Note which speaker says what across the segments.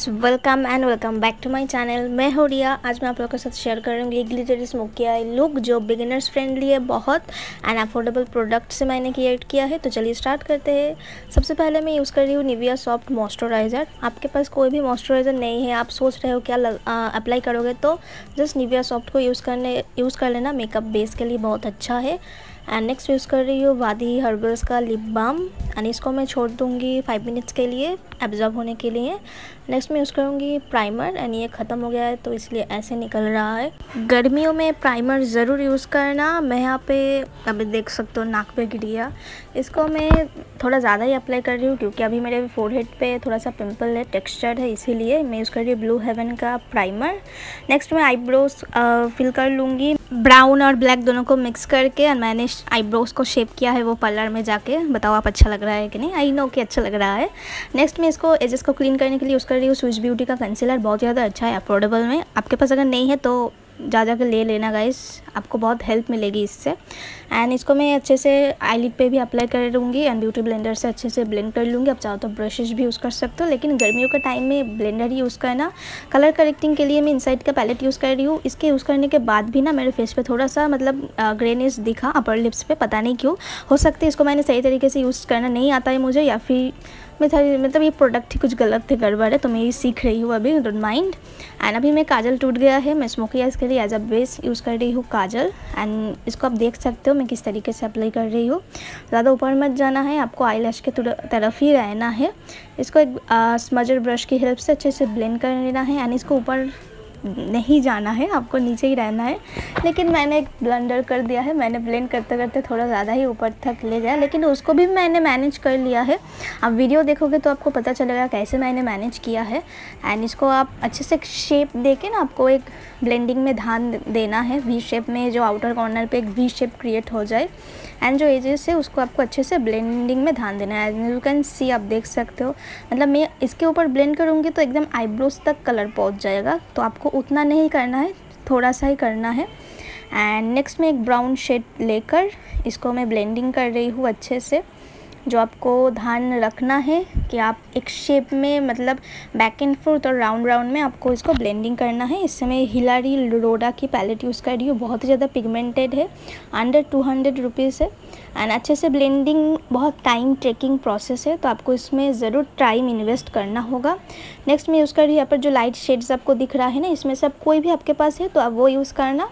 Speaker 1: Guys, welcome back to my channel. मैं हूँ रिया। आज मैं आप लोगों के साथ शेयर करूँगी ग्लिटरी स्मोकी आई लुक जो बिगिनर्स फ्रेंडली है बहुत एंड अफोर्डेबल प्रोडक्ट से मैंने क्रिएट किया है। तो चलिए स्टार्ट करते हैं। सबसे पहले मैं यूज़ कर रही हूँ निविया सॉफ्ट मॉइस्चराइज़र। आपके पास कोई भी मॉइस्चराइज़र नहीं है, आप सोच रहे हो क्या अप्लाई करोगे, तो जस्ट निविया सॉफ्ट को यूज़ कर लेना। मेकअप बेस के लिए बहुत अच्छा है। एंड नेक्स्ट यूज़ कर रही हूँ वादी हर्बल्स का लिप बाम एंड इसको मैं छोड़ दूँगी 5 मिनट्स के लिए एब्जॉर्ब होने के लिए। नेक्स्ट मैं यूज़ करूँगी प्राइमर एंड ये ख़त्म हो गया है तो इसलिए ऐसे निकल रहा है। गर्मियों में प्राइमर ज़रूर यूज़ करना। मैं यहाँ पे अभी देख सकते हो नाक पे गिर गया। इसको मैं थोड़ा ज़्यादा ही अप्लाई कर रही हूँ क्योंकि अभी मेरे फोरहेड पे थोड़ा सा पिंपल है, टेक्सचर है, इसीलिए मैं यूज़ कर रही हूँ ब्लू हेवन का प्राइमर। नेक्स्ट मैं आईब्रोज फिल कर लूँगी ब्राउन और ब्लैक दोनों को मिक्स करके एंड मैंने आईब्रोज को शेप किया है वो पार्लर में जाके। बताओ आप अच्छा लग रहा है कि नहीं? आई नो कि अच्छा लग रहा है। नेक्स्ट मैं इसको एजेस को क्लीन करने के लिए यूज़ कर रही हूँ स्विस ब्यूटी का कंसीलर। बहुत ज़्यादा अच्छा है, अफोर्डेबल में। आपके पास अगर नहीं है तो जा के ले लेना गाइस, आपको बहुत हेल्प मिलेगी इससे। एंड इसको मैं अच्छे से आईलिड पे भी अप्लाई कर लूँगी एंड ब्यूटी ब्लेंडर से अच्छे से ब्लेंड कर लूँगी। आप चाहो तो ब्रशेस भी यूज़ कर सकते हो, लेकिन गर्मियों के टाइम में ब्लेंडर ही यूज़ करना। कलर करेक्टिंग के लिए मैं इनसाइड का पैलेट यूज़ कर रही हूँ। इसके यूज़ करने के बाद भी ना मेरे फेस पे थोड़ा सा मतलब ग्रेनेस दिखा अपर लिप्स पे, पता नहीं क्यों। हो सकता है इसको मैंने सही तरीके से यूज़ करना नहीं आता है मुझे, या फिर मतलब ये प्रोडक्ट ही कुछ गलत थे, गड़बड़ है, तो मैं ये सीख रही हूँ अभी, डोंट माइंड। एंड अभी मैं काजल टूट गया है, मैं स्मोकी आइज के लिए एज अ बेस यूज़ कर रही हूँ काजल। एंड इसको आप देख सकते हो मैं किस तरीके से अप्लाई कर रही हूँ। ज़्यादा ऊपर मत जाना है, आपको आई लैश के तरफ ही रहना है। इसको एक स्मजर ब्रश की हेल्प से अच्छे से ब्लेंड कर लेना है एंड इसको ऊपर नहीं जाना है, आपको नीचे ही रहना है। लेकिन मैंने एक ब्लंडर कर दिया है, मैंने ब्लेंड करते करते थोड़ा ज़्यादा ही ऊपर तक ले गया, लेकिन उसको भी मैंने मैनेज कर लिया है। आप वीडियो देखोगे तो आपको पता चलेगा कैसे मैंने मैनेज किया है। एंड इसको आप अच्छे से शेप देके ना आपको एक ब्लेंडिंग में ध्यान देना है, वी शेप में, जो आउटर कॉर्नर पे एक वी शेप क्रिएट हो जाए। एंड जो एजेस है उसको आपको अच्छे से ब्लेंडिंग में ध्यान देना है। एज यू कैन सी, आप देख सकते हो, मतलब मैं इसके ऊपर ब्लेंड करूँगी तो एकदम आईब्रोज तक कलर पहुँच जाएगा, तो आपको उतना नहीं करना है, थोड़ा सा ही करना है। एंड नेक्स्ट में एक ब्राउन शेड लेकर इसको मैं ब्लेंडिंग कर रही हूँ अच्छे से। जो आपको ध्यान रखना है कि आप एक शेप में, मतलब बैक एंड फोर्थ और राउंड राउंड में आपको इसको ब्लेंडिंग करना है। इस समय हिलारी लोडा की पैलेट यूज़ कर रही हूँ, बहुत ही ज़्यादा पिगमेंटेड है, अंडर 200 रुपीज़ है। एंड अच्छे से ब्लेंडिंग बहुत टाइम टेकिंग प्रोसेस है, तो आपको इसमें ज़रूर टाइम इन्वेस्ट करना होगा। नेक्स्ट मैं यूज़ कर रही हूँ यहाँ पर जो लाइट शेड्स आपको दिख रहा है ना, इसमें से कोई भी आपके पास है तो आप वो यूज़ करना।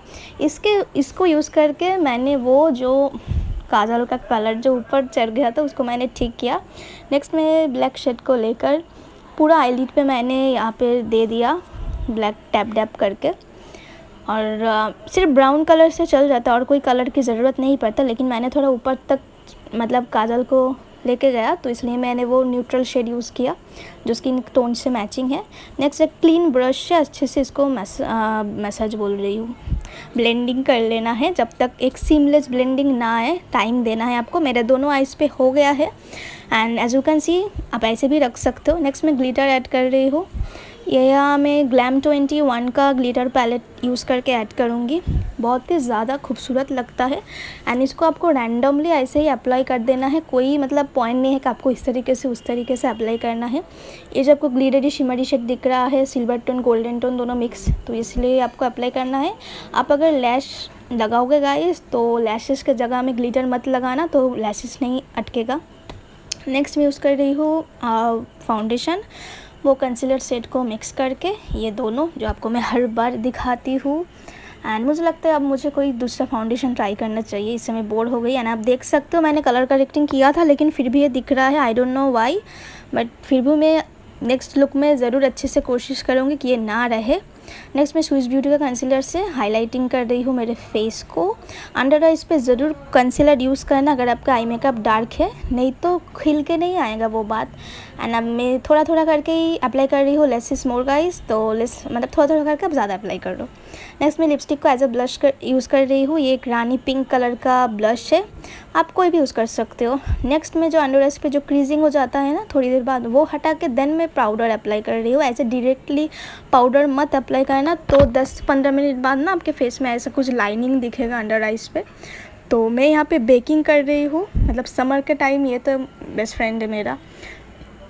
Speaker 1: इसको यूज़ करके मैंने वो जो काजल का कलर जो ऊपर चढ़ गया था उसको मैंने ठीक किया। नेक्स्ट में ब्लैक शेड को लेकर पूरा आईलिड पे मैंने यहाँ पे दे दिया ब्लैक टैप डैप करके। और सिर्फ ब्राउन कलर से चल जाता है और कोई कलर की ज़रूरत नहीं पड़ता, लेकिन मैंने थोड़ा ऊपर तक मतलब काजल को लेके गया तो इसलिए मैंने वो न्यूट्रल शेड यूज़ किया जो स्किन टोन से मैचिंग है। नेक्स्ट एक क्लीन ब्रश से अच्छे से इसको मसाज बोल रही हूँ, ब्लेंडिंग कर लेना है। जब तक एक सीमलेस ब्लेंडिंग ना आए टाइम देना है आपको। मेरे दोनों आइज़ पे हो गया है and as you can see, आप ऐसे भी रख सकते हो। नेक्स्ट मैं ग्लिटर ऐड कर रही हूँ। यहाँ मैं ग्लैम 21 का ग्लिटर पैलेट यूज़ करके ऐड करूँगी, बहुत ही ज़्यादा खूबसूरत लगता है। एंड इसको आपको रैंडमली ऐसे ही अप्लाई कर देना है, कोई मतलब पॉइंट नहीं है कि आपको इस तरीके से उस तरीके से अप्लाई करना है। ये जो आपको ग्लिटरी शिमरी शेड दिख रहा है, सिल्वर टोन गोल्डन टोन दोनों मिक्स, तो इसलिए आपको अप्लाई करना है। आप अगर लैश लगाओगे गाइस तो लैशेस के जगह में ग्लिटर मत लगाना, तो लैशेस नहीं अटकेगा। नेक्स्ट मैं यूज़ कर रही हूँ फाउंडेशन, वो कंसीलर सेट को मिक्स करके, ये दोनों जो आपको मैं हर बार दिखाती हूँ। एंड मुझे लगता है अब मुझे कोई दूसरा फाउंडेशन ट्राई करना चाहिए, इससे मैं बोर हो गई। एंड आप देख सकते हो मैंने कलर करेक्टिंग किया था लेकिन फिर भी ये दिख रहा है, I don't know why, but फिर भी मैं नेक्स्ट लुक में ज़रूर अच्छे से कोशिश करूँगी कि ये ना रहे। नेक्स्ट मैं स्विस ब्यूटी का कंसीलर से हाइलाइटिंग कर रही हूँ मेरे फेस को। अंडर आइज पे ज़रूर कंसीलर यूज़ करना अगर आपका आई मेकअप डार्क है, नहीं तो खिल के नहीं आएगा वो बात। एंड अब मैं थोड़ा थोड़ा करके ही अप्लाई कर रही हूँ, लेस इज मोर गाइस, तो लेस मतलब थोड़ा थोड़ा करके आप ज़्यादा अप्लाई कर लो। नेक्स्ट मैं लिपस्टिक को एज अ ब्लश यूज़ कर रही हूँ। ये एक रानी पिंक कलर का ब्लश है, आप कोई भी यूज़ कर सकते हो। नेक्स्ट में जो अंडर आइज पे जो क्रीजिंग हो जाता है ना थोड़ी देर बाद, वो हटा के देन मैं पाउडर अप्लाई कर रही हूँ। ऐसे डायरेक्टली पाउडर मत अप्लाई करना, तो 10-15 मिनट बाद ना आपके फेस में ऐसा कुछ लाइनिंग दिखेगा अंडर आइज पे। तो मैं यहाँ पे बेकिंग कर रही हूँ, मतलब समर के टाइम ये तो बेस्ट फ्रेंड है मेरा।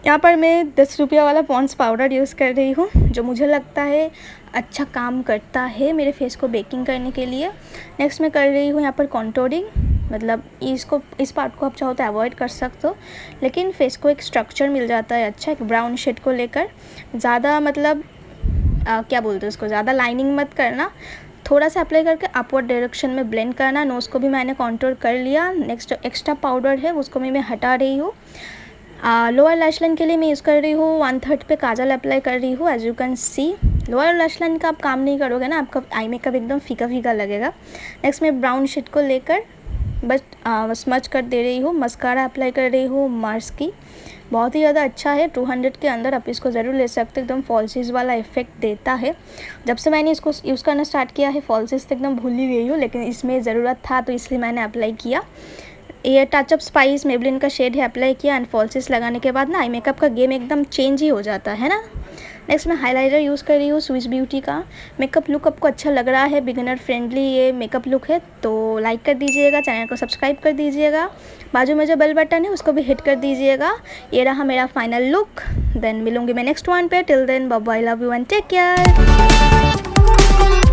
Speaker 1: यहाँ पर मैं 10 रुपया वाला पॉन्ड्स पाउडर यूज़ कर रही हूँ, जो मुझे लगता है अच्छा काम करता है मेरे फेस को बेकिंग करने के लिए। नेक्स्ट मैं कर रही हूँ यहाँ पर कॉन्टोरिंग, मतलब इस पार्ट को आप चाहो तो अवॉइड कर सकते हो, लेकिन फेस को एक स्ट्रक्चर मिल जाता है अच्छा, एक ब्राउन शेड को लेकर। ज़्यादा मतलब क्या बोलते हैं उसको, ज़्यादा लाइनिंग मत करना, थोड़ा सा अप्लाई करके अपवर्ड डायरेक्शन में ब्लेंड करना। नोज़ को भी मैंने कॉन्टोर कर लिया। नेक्स्ट एक्स्ट्रा पाउडर है उसको मैं हटा रही हूँ। लोअर लैश लाइन के लिए मैं यूज़ कर रही हूँ 1/3 पे काजल अप्लाई कर रही हूँ। As you can see lower lash line का आप काम नहीं करोगे ना, आपका आई मेकअप एकदम फीका फीका लगेगा। नेक्स्ट मैं ब्राउन शेड को लेकर बस स्मच कर दे रही हूँ। मस्कारा अप्लाई कर रही हूँ मार्स की, बहुत ही ज़्यादा अच्छा है। 200 के अंदर आप इसको ज़रूर ले सकते हो, एकदम फॉल्सीज वाला इफेक्ट देता है। जब से मैंने इसको यूज़ करना स्टार्ट किया है फॉल्सीज तो एकदम भूल ही गई हूँ, लेकिन इसमें ज़रूरत था तो इसलिए मैंने अप्लाई किया। ये टचअप स्पाइस मेबलिन का शेड है, अप्लाई किया एंड फॉल्सीज लगाने के बाद ना आई मेकअप का गेम एकदम चेंज ही हो जाता है ना। नेक्स्ट मैं हाइलाइटर यूज़ कर रही हूँ स्विस ब्यूटी का। मेकअप लुक आपको अच्छा लग रहा है, बिगिनर फ्रेंडली ये मेकअप लुक है, तो लाइक कर दीजिएगा, चैनल को सब्सक्राइब कर दीजिएगा, बाजू में जो बेल बटन है उसको भी हिट कर दीजिएगा। ये रहा मेरा फाइनल लुक। देन मिलूंगी मैं नेक्स्ट वन पे। Till then bye bye, love you and take care.